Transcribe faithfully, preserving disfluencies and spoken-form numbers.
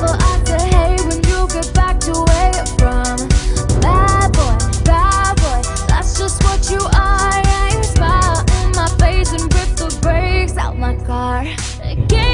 But I said, hey, when you get back to where you're from. Bad boy, bad boy, that's just what you are. Yeah, you smile in my face and rip the brakes out my car. Again,